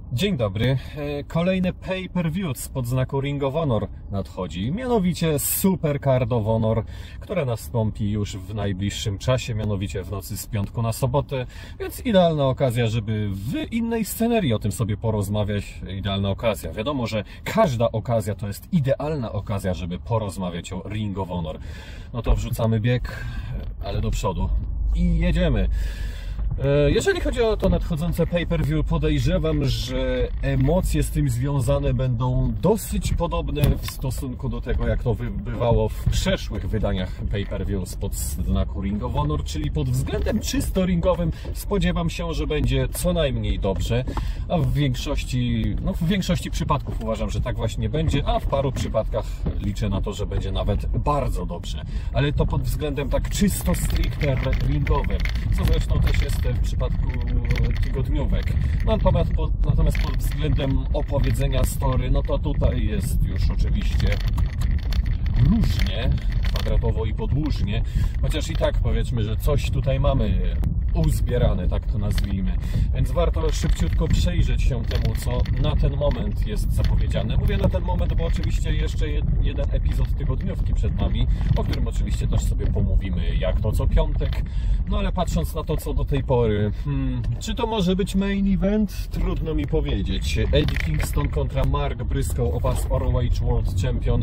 Dzień dobry. Kolejny pay-per-view spod znaku Ring of Honor nadchodzi. Mianowicie Super Card of Honor, które nastąpi już w najbliższym czasie, mianowicie w nocy z piątku na sobotę. Więc idealna okazja, żeby w innej scenerii o tym sobie porozmawiać. Idealna okazja. Wiadomo, że każda okazja to jest idealna okazja, żeby porozmawiać o Ring of Honor. No to wrzucamy bieg, ale do przodu i jedziemy. Jeżeli chodzi o to nadchodzące pay-per-view, podejrzewam, że emocje z tym związane będą dosyć podobne w stosunku do tego, jak to bywało w przeszłych wydaniach pay-per-view spod znaku Ring of Honor, czyli pod względem czysto ringowym spodziewam się, że będzie co najmniej dobrze, a w większości przypadków uważam, że tak właśnie będzie, a w paru przypadkach liczę na to, że będzie nawet bardzo dobrze, ale to pod względem tak czysto stricte ringowym, co zresztą też jest w przypadku tygodniówek. Natomiast pod względem opowiedzenia story, no to tutaj jest już oczywiście różnie, kwadratowo i podłużnie, chociaż i tak powiedzmy, że coś tutaj mamy uzbierane, tak to nazwijmy. Więc warto szybciutko przejrzeć się temu, co na ten moment jest zapowiedziane. Mówię na ten moment, bo oczywiście jeszcze jeden epizod tygodniówki przed nami, o którym oczywiście też sobie pomówimy, jak to co piątek. No ale patrząc na to, co do tej pory, czy to może być main event? Trudno mi powiedzieć. Eddie Kingston kontra Mark Briscoe o pas ROH World Champion.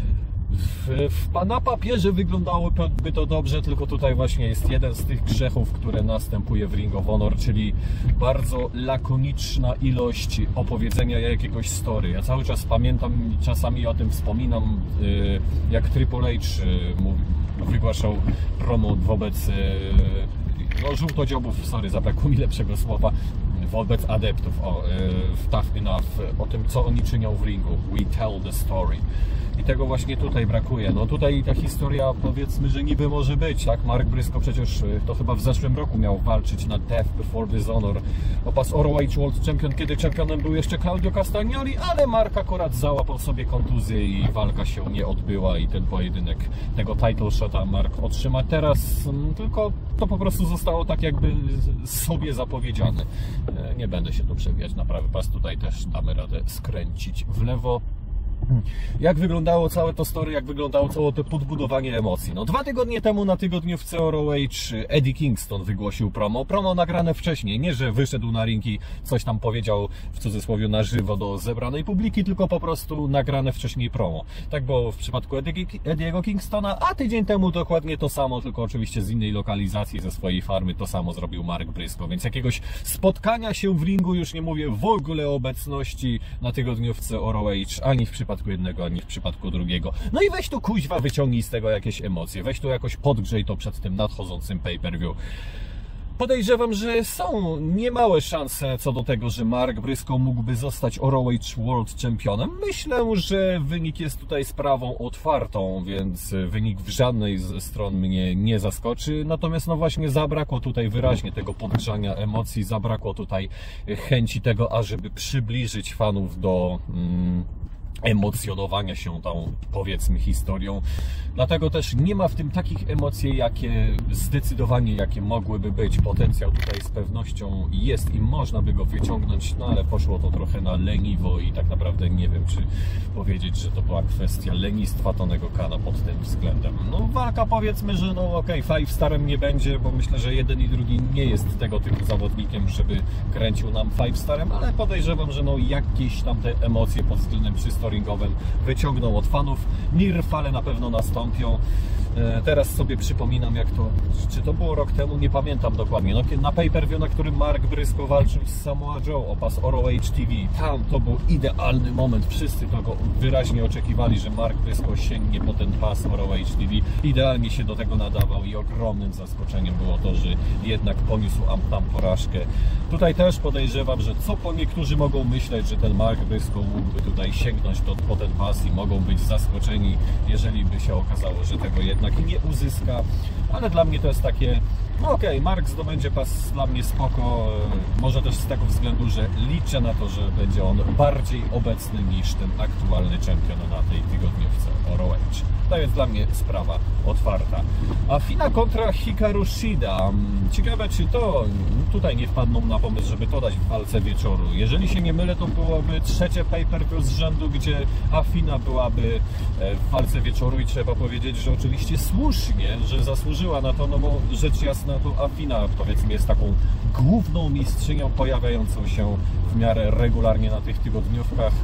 Na papierze wyglądałoby to dobrze, tylko tutaj właśnie jest jeden z tych grzechów, które następuje w Ring of Honor, czyli bardzo lakoniczna ilość opowiedzenia jakiegoś story. Ja cały czas pamiętam, czasami o tym wspominam, jak Triple H wygłaszał promo wobec żółtodziobów, sorry, zabrakło mi lepszego słowa, wobec adeptów w Tough Enough, o tym, co oni czynią w ringu. We tell the story. I tego właśnie tutaj brakuje. No tutaj ta historia, powiedzmy, że niby może być, tak? Mark Briscoe przecież to chyba w zeszłym roku miał walczyć na Death Before Dishonor o pas ROH World Champion, kiedy czempionem był jeszcze Claudio Castagnoli, ale Mark akurat załapał sobie kontuzję i walka się nie odbyła i ten pojedynek, tego title shota Mark otrzyma teraz, tylko to po prostu zostało tak jakby sobie zapowiedziane. Nie będę się tu przewijać na prawy pas, tutaj też damy radę skręcić w lewo. Jak wyglądało całe to story, jak wyglądało całe to podbudowanie emocji? No 2 tygodnie temu na tygodniówce ROH Eddie Kingston wygłosił promo nagrane wcześniej, nie że wyszedł na ring i coś tam powiedział w cudzysłowie na żywo do zebranej publiki, tylko po prostu nagrane wcześniej promo. Tak było w przypadku Eddiego Kingstona, a tydzień temu dokładnie to samo, tylko oczywiście z innej lokalizacji, ze swojej farmy, to samo zrobił Mark Briscoe, więc jakiegoś spotkania się w ringu, już nie mówię w ogóle o obecności na tygodniówce ROH, ani w przypadku jednego, ani w przypadku drugiego. No i weź tu kuźwa, wyciągnij z tego jakieś emocje, weź tu jakoś podgrzej to przed tym nadchodzącym pay-per-view. Podejrzewam, że są niemałe szanse co do tego, że Mark Briscoe mógłby zostać ROH World Championem. Myślę, że wynik jest tutaj sprawą otwartą, więc wynik w żadnej z stron mnie nie zaskoczy. Natomiast no właśnie zabrakło tutaj wyraźnie tego podgrzania emocji, zabrakło tutaj chęci tego, ażeby przybliżyć fanów do emocjonowania się tą, powiedzmy, historią. Dlatego też nie ma w tym takich emocji, jakie mogłyby być. Potencjał tutaj z pewnością jest i można by go wyciągnąć, no ale poszło to trochę na leniwo i tak naprawdę nie wiem, czy powiedzieć, że to była kwestia lenistwa Tonego Khana pod tym względem. No walka, powiedzmy, że no okej, Five Starem nie będzie, bo myślę, że jeden i drugi nie jest tego typu zawodnikiem, żeby kręcił nam Five Starem, ale podejrzewam, że no jakieś tam te emocje pod względem czysto ringowym wyciągną od fanów. Near fale na pewno nastąpią. Teraz sobie przypominam, czy to było rok temu, nie pamiętam dokładnie, no, na pay-per-view, na którym Mark Briscoe walczył z Samoa Joe o pas ROH TV. Tam to był idealny moment, wszyscy tego wyraźnie oczekiwali, że Mark Briscoe sięgnie po ten pas ROH TV. Idealnie się do tego nadawał i ogromnym zaskoczeniem było to, że jednak poniósł tam porażkę. Tutaj też podejrzewam, że niektórzy mogą myśleć, że ten Mark Briscoe mógłby tutaj sięgnąć po ten pas i mogą być zaskoczeni, jeżeli by się okazało, że tego jednak nie uzyska, ale dla mnie to jest takie Okej, Mark zdobędzie pas dla mnie spoko, może też z tego względu, że liczę na to, że będzie on bardziej obecny niż ten aktualny czempion na tej tygodniówce ROH. To jest dla mnie sprawa otwarta. A Fina kontra Hikaru Shida. Ciekawe, czy to tutaj nie wpadną na pomysł, żeby to dać w walce wieczoru. Jeżeli się nie mylę, to byłoby trzecie pay-per-view z rzędu, gdzie Afina byłaby w walce wieczoru i trzeba powiedzieć, że oczywiście słusznie, że zasłużyła na to, no bo rzecz jasna to Afina, powiedzmy, jest taką główną mistrzynią pojawiającą się w miarę regularnie na tych tygodniówkach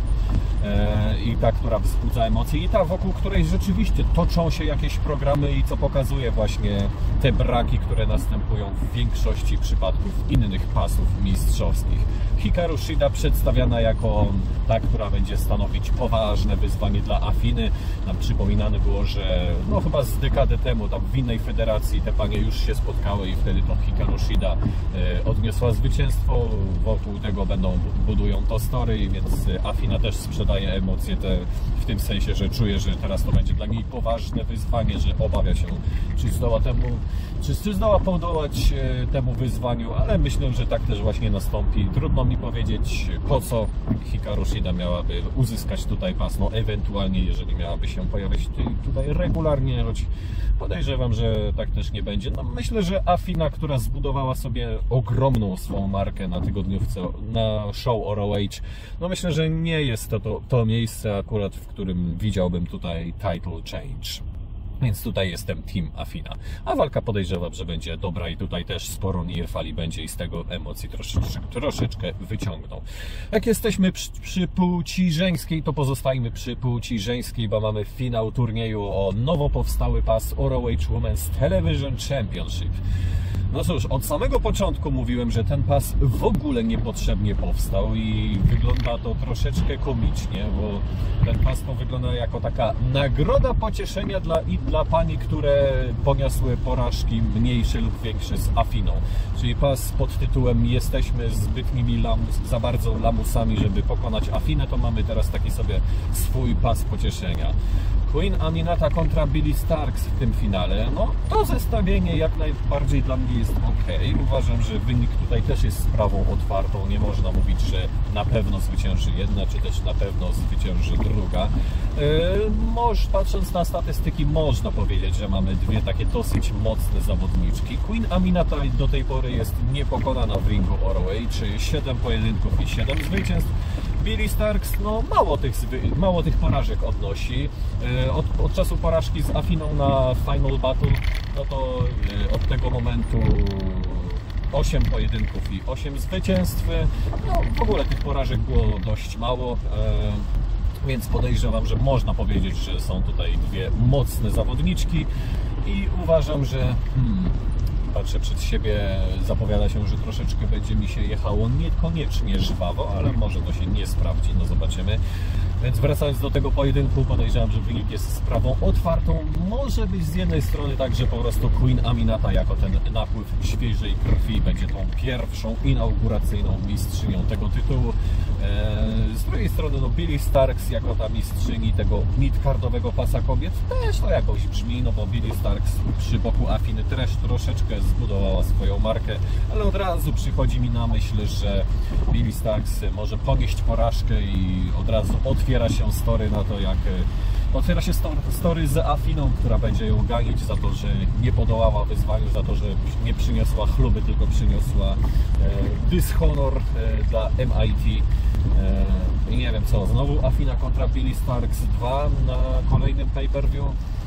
i ta, która wzbudza emocje i ta, wokół której rzeczywiście toczą się jakieś programy i co pokazuje właśnie te braki, które następują w większości przypadków innych pasów mistrzowskich. Hikaru Shida przedstawiana jako ta, która będzie stanowić poważne wyzwanie dla Afiny. Nam przypominane było, że no chyba z dekadę temu tam w innej federacji te panie już się spotkały i wtedy to Hikaru Shida odniosła zwycięstwo. Wokół tego budują to story, więc Afina też sprzedaje emocje w tym sensie, że czuje, że teraz to będzie dla niej poważne wyzwanie, że obawia się, czy zdoła podołać temu wyzwaniu, ale myślę, że tak też właśnie nastąpi. Trudno mi powiedzieć, po co Hikaru Shida miałaby uzyskać tutaj pas, no ewentualnie jeżeli miałaby się pojawiać tutaj regularnie, choć podejrzewam, że tak też nie będzie. No, myślę, że Afina, która zbudowała sobie ogromną swą markę na tygodniówce, na show ROH, no myślę, że nie jest to miejsce akurat, w którym widziałbym tutaj title change. Więc tutaj jestem Team Afina. A walka podejrzewam, że będzie dobra i tutaj też sporo Nierfali będzie i z tego emocji troszeczkę wyciągną. Jak jesteśmy przy płci żeńskiej, to pozostajmy przy płci żeńskiej, bo mamy finał turnieju o nowo powstały pas ROH Women's Television Championship. No cóż, od samego początku mówiłem, że ten pas w ogóle niepotrzebnie powstał i wygląda to troszeczkę komicznie, bo ten pas to wygląda jako taka nagroda pocieszenia dla pań, które poniosły porażki mniejsze lub większe z Afiną. Czyli pas pod tytułem jesteśmy zbytnimi za bardzo lamusami, żeby pokonać Afinę, to mamy teraz taki sobie swój pas pocieszenia. Queen Aminata kontra Billie Starkz w tym finale, no to zestawienie jak najbardziej dla mnie jest ok. Uważam, że wynik tutaj też jest sprawą otwartą, nie można mówić, że na pewno zwycięży jedna, czy też na pewno zwycięży druga. Patrząc na statystyki, można powiedzieć, że mamy dwie takie dosyć mocne zawodniczki. Queen Aminata do tej pory jest niepokonana w ringu ROH, czyli 7 pojedynków i 7 zwycięstw. Billie Starkz, no mało tych porażek odnosi. Od czasu porażki z Afiną na Final Battle, no to od tego momentu 8 pojedynków i 8 zwycięstw. No, w ogóle tych porażek było dość mało, więc podejrzewam, że można powiedzieć, że są tutaj dwie mocne zawodniczki i uważam, że patrzę przed siebie, zapowiada się, że troszeczkę będzie mi się jechało niekoniecznie żwawo, ale może to się nie sprawdzi, no zobaczymy. Więc wracając do tego pojedynku, podejrzewam, że wynik jest sprawą otwartą. Może być z jednej strony tak, że po prostu Queen Aminata jako ten napływ świeżej krwi będzie tą pierwszą inauguracyjną mistrzynią tego tytułu. Z drugiej strony no Billie Starkz jako ta mistrzyni tego mid-cardowego pasa kobiet też to jakoś brzmi, no bo Billie Starkz przy boku Afiny też troszeczkę zbudowała swoją markę, ale od razu przychodzi mi na myśl, że Billie Starkz może ponieść porażkę i od razu otwiera się story na to, jak otwiera się story z Afiną, która będzie ją ganić za to, że nie podołała wyzwaniu, za to, że nie przyniosła chluby, tylko przyniosła dyshonor dla MIT. I nie wiem co, znowu Afina kontra Billie Starkz 2 na kolejnym pay-per-view.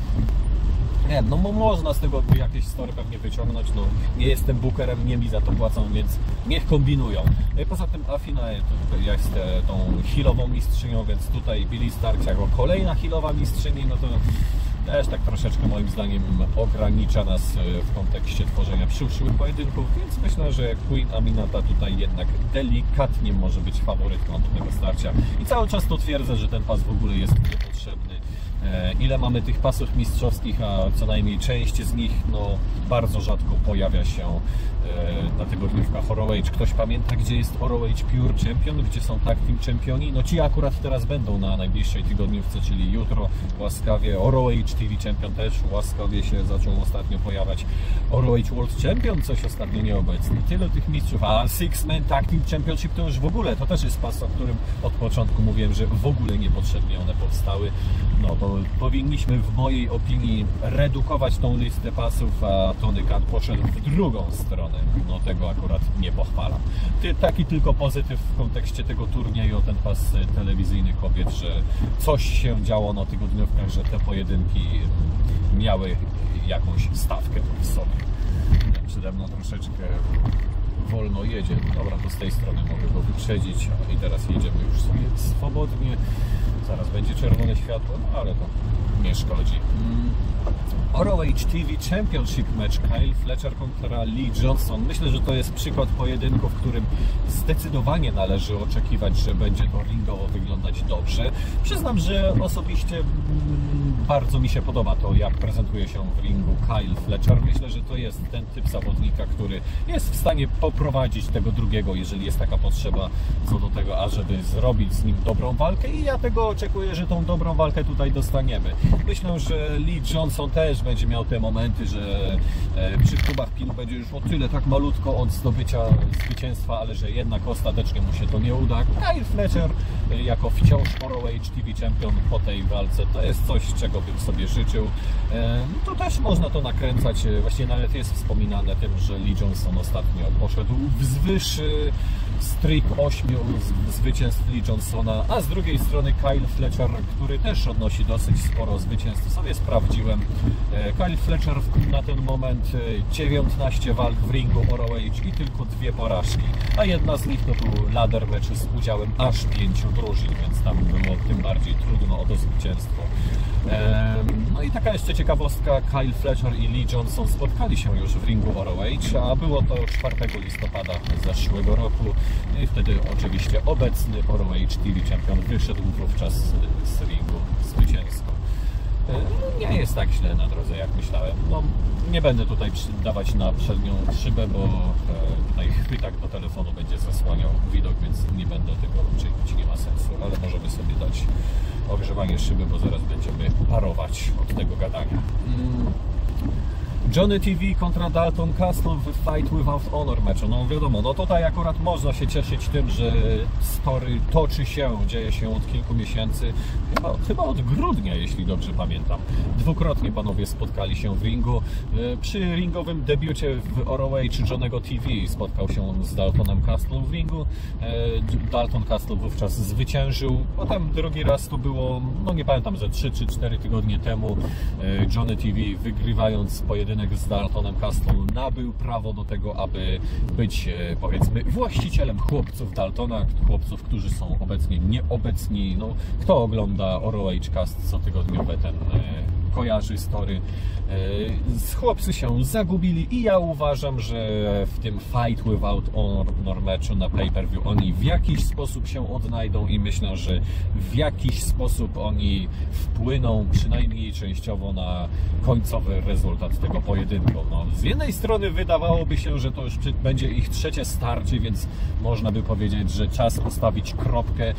Nie, no można z tego jakieś story pewnie wyciągnąć, no nie jestem bookerem, nie mi za to płacą, więc niech kombinują. Poza tym Afina jest tą healową mistrzynią, więc tutaj Billie Starkz jako kolejna healowa mistrzyni, no to też tak troszeczkę moim zdaniem ogranicza nas w kontekście tworzenia przyszłych pojedynków, więc myślę, że Queen Aminata tutaj jednak delikatnie może być faworytką do tego starcia. I cały czas to twierdzę, że ten pas w ogóle jest niepotrzebny. ile mamy tych pasów mistrzowskich, a co najmniej część z nich bardzo rzadko pojawia się na tygodniówkach ROH. Ktoś pamięta, gdzie jest ROH Pure Champion, gdzie są Tag Team Czempioni? No ci akurat teraz będą na najbliższej tygodniówce, czyli jutro łaskawie. ROH TV Champion też łaskawie się zaczął ostatnio pojawiać. ROH World Champion coś ostatnio nieobecny. Tyle tych mistrzów, a Six Man Tag Team Championship to już w ogóle, to też jest pas, o którym od początku mówiłem, że w ogóle niepotrzebnie one powstały. No to powinniśmy w mojej opinii redukować tą listę pasów, a Tony Khan poszedł w drugą stronę. No tego akurat nie pochwalam. Taki tylko pozytyw w kontekście tego turnieju, ten pas telewizyjny kobiet, że coś się działo na tygodniówkach, że te pojedynki miały jakąś stawkę w sobie. Przede mną troszeczkę wolno jedzie. Dobra, to z tej strony mogę go wyprzedzić i teraz jedziemy już sobie swobodnie. Zaraz będzie czerwone światło, no ale to nie szkodzi. ROH TV Championship match Kyle Fletcher kontra Lee Johnson. Myślę, że to jest przykład pojedynku, w którym zdecydowanie należy oczekiwać, że będzie to ringowo wyglądać dobrze. Przyznam, że osobiście bardzo mi się podoba to, jak prezentuje się w ringu Kyle Fletcher. Myślę, że to jest ten typ zawodnika, który jest w stanie poprowadzić tego drugiego, jeżeli jest taka potrzeba co do tego, ażeby zrobić z nim dobrą walkę, i ja tego oczekuję, że tą dobrą walkę tutaj dostaniemy. Myślę, że Lee Johnson też będzie miał te momenty, że przy próbach pilu będzie już o tyle tak malutko od zdobycia zwycięstwa, ale że jednak ostatecznie mu się to nie uda. Kyle Fletcher jako wciąż ROH TV Champion po tej walce to jest coś, czego bym sobie życzył. To też można to nakręcać, właściwie nawet jest wspominane tym, że Lee Johnson ostatnio poszedł wzwyż streak 8 zwycięstw Lee Johnsona, a z drugiej strony Kyle Fletcher, który też odnosi dosyć sporo zwycięstw. Sobie sprawdziłem. Kyle Fletcher na ten moment 19 walk w ringu ROH i tylko 2 porażki, a jedna z nich to był ladder match z udziałem aż 5 drużyn, więc tam było tym bardziej trudno o to zwycięstwo. No i taka jeszcze ciekawostka, Kyle Fletcher i Lee Johnson spotkali się już w ringu ROH, a było to 4 listopada zeszłego roku i wtedy oczywiście obecny ROH TV Champion wyszedł wówczas z ringu zwycięsko. Nie jest tak źle na drodze, jak myślałem. No, nie będę tutaj dawać na przednią szybę, bo tutaj chwytak do telefonu będzie zasłaniał widok, więc nie będę tego czynić, nie ma sensu, ale możemy sobie dać ogrzewanie szyby, bo zaraz będziemy parować od tego gadania. Johnny TV kontra Dalton Castle w Fight Without Honor meczu. No wiadomo, no tutaj akurat można się cieszyć tym, że story toczy się, dzieje się od kilku miesięcy, chyba od grudnia, jeśli dobrze pamiętam. Dwukrotnie panowie spotkali się w ringu. Przy ringowym debiucie w ROH Johnnego TV spotkał się z Daltonem Castle w ringu. Dalton Castle wówczas zwyciężył. Potem drugi raz to było, no nie pamiętam, ze 3 czy 4 tygodnie temu. Johnny TV, wygrywając pojedynek z Daltonem Castle, nabył prawo do tego, aby być, powiedzmy, właścicielem chłopców Daltona, chłopców, którzy są obecnie nieobecni. No, kto ogląda ROH Cast cotygodniowe, ten kojarzy story. Chłopcy się zagubili i ja uważam, że w tym Fight Without Honor meczu na pay-per-view oni w jakiś sposób się odnajdą i myślę, że w jakiś sposób oni wpłyną przynajmniej częściowo na końcowy rezultat tego pojedynku. No, z jednej strony wydawałoby się, że to już będzie ich trzecie starcie, więc można by powiedzieć, że czas postawić kropkę,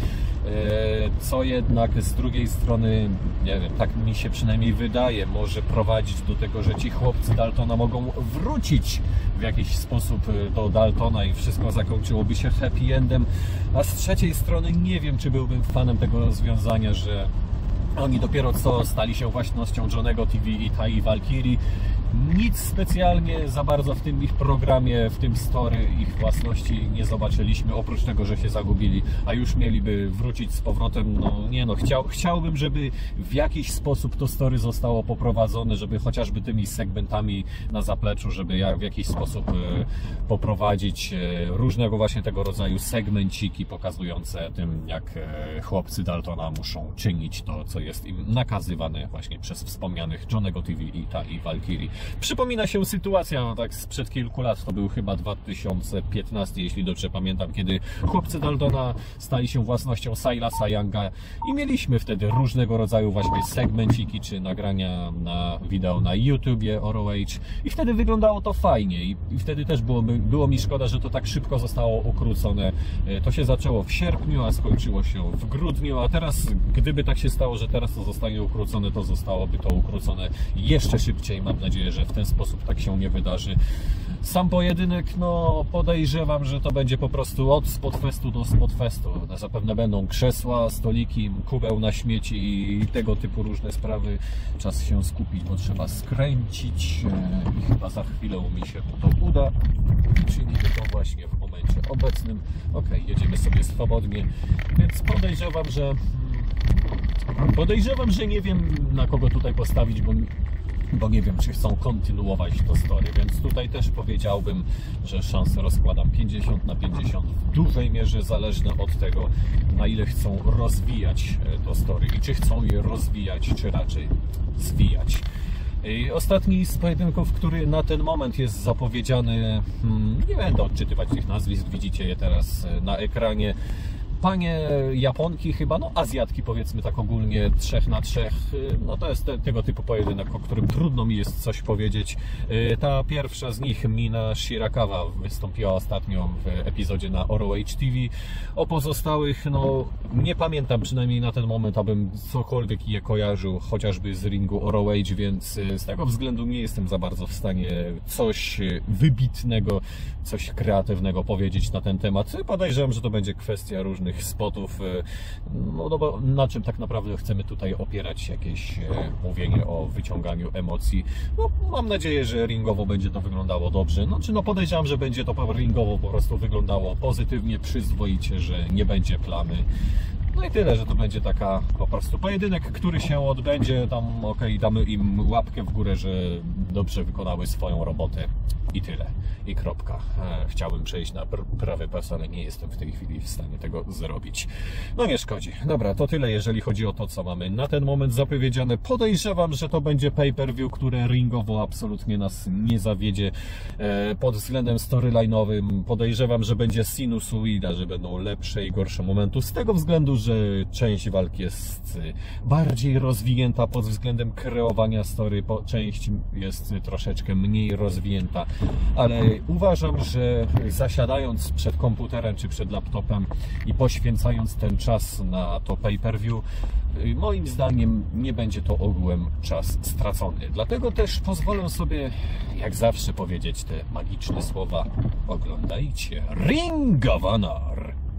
co jednak z drugiej strony, nie wiem, tak mi się przynajmniej wydaje, może prowadzić do tego, że ci chłopcy Daltona mogą wrócić w jakiś sposób do Daltona i wszystko zakończyłoby się happy endem, a z trzeciej strony nie wiem, czy byłbym fanem tego rozwiązania, że oni dopiero co stali się własnością Johnnego TV i Tai Valkyrie. Nic specjalnie za bardzo w tym ich programie, w tym story ich własności nie zobaczyliśmy, oprócz tego, że się zagubili, a już mieliby wrócić z powrotem. No nie no, chciałbym, żeby w jakiś sposób to story zostało poprowadzone, żeby chociażby tymi segmentami na zapleczu, żeby w jakiś sposób poprowadzić różnego właśnie tego rodzaju segmenciki pokazujące tym, jak chłopcy Daltona muszą czynić to, co jest im nakazywane właśnie przez wspomnianych Johnnego TV i Tai Valkyrie. Przypomina się sytuacja, no tak sprzed kilku lat, to był chyba 2015, jeśli dobrze pamiętam, kiedy chłopcy Daldona stali się własnością Silasa Younga i mieliśmy wtedy różnego rodzaju właśnie segmenciki, czy nagrania na wideo na YouTubie ROH i wtedy wyglądało to fajnie i wtedy też było mi szkoda, że to tak szybko zostało ukrócone. To się zaczęło w sierpniu, a skończyło się w grudniu, a teraz, gdyby tak się stało, że teraz to zostanie ukrócone, to zostałoby to ukrócone jeszcze szybciej. Mam nadzieję, że w ten sposób tak się nie wydarzy. Sam pojedynek, no podejrzewam, że to będzie po prostu od Spotfestu do Spotfestu. Zapewne będą krzesła, stoliki, kubeł na śmieci i tego typu różne sprawy. Czas się skupić, bo trzeba skręcić i chyba za chwilę mi się to uda. Czyli to właśnie w momencie obecnym. Ok, jedziemy sobie swobodnie, więc podejrzewam, że nie wiem, na kogo tutaj postawić, bo nie wiem, czy chcą kontynuować to story, więc tutaj też powiedziałbym, że szanse rozkładam 50/50, w dużej mierze zależne od tego, na ile chcą rozwijać to story i czy chcą je rozwijać, czy raczej zwijać. Ostatni z pojedynków, który na ten moment jest zapowiedziany, nie będę odczytywać tych nazwisk, widzicie je teraz na ekranie. Panie Japonki chyba, no Azjatki powiedzmy tak ogólnie, 3-3, no to jest tego typu pojedynek, o którym trudno mi jest coś powiedzieć. Ta pierwsza z nich, Mina Shirakawa, wystąpiła ostatnio w epizodzie na ROH TV. O pozostałych, no nie pamiętam przynajmniej na ten moment, abym cokolwiek je kojarzył, chociażby z ringu ROH, więc z tego względu nie jestem za bardzo w stanie coś wybitnego, coś kreatywnego powiedzieć na ten temat. Podejrzewam, że to będzie kwestia różnych spotów, no bo na czym tak naprawdę chcemy tutaj opierać jakieś mówienie o wyciąganiu emocji. No, mam nadzieję, że ringowo będzie to wyglądało dobrze. No podejrzewam, że będzie to ringowo po prostu wyglądało pozytywnie, przyzwoicie, że nie będzie plamy. No i tyle, że to będzie taka po prostu pojedynek, który się odbędzie, tam okej, damy im łapkę w górę, że dobrze wykonały swoją robotę i tyle. I kropka. Chciałbym przejść na prawy pas, ale nie jestem w tej chwili w stanie tego zrobić. No nie szkodzi. Dobra, to tyle, jeżeli chodzi o to, co mamy na ten moment zapowiedziane. Podejrzewam, że to będzie pay-per-view, które ringowo absolutnie nas nie zawiedzie pod względem storyline'owym. Podejrzewam, że będzie sinusoida, że będą lepsze i gorsze momenty. Z tego względu, że część walki jest bardziej rozwinięta pod względem kreowania story, część jest troszeczkę mniej rozwinięta, ale uważam, że zasiadając przed komputerem czy przed laptopem i poświęcając ten czas na to pay-per-view, moim zdaniem nie będzie to ogółem czas stracony. Dlatego też pozwolę sobie, jak zawsze, powiedzieć te magiczne słowa: oglądajcie Ring of Honor!